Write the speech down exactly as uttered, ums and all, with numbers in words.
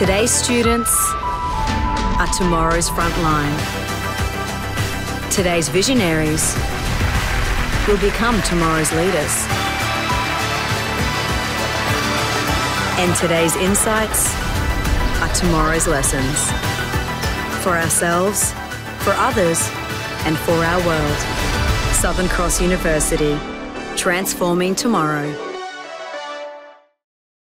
Today's students are tomorrow's frontline. Today's visionaries will become tomorrow's leaders. And today's insights are tomorrow's lessons. For ourselves, for others, and for our world. Southern Cross University, transforming tomorrow.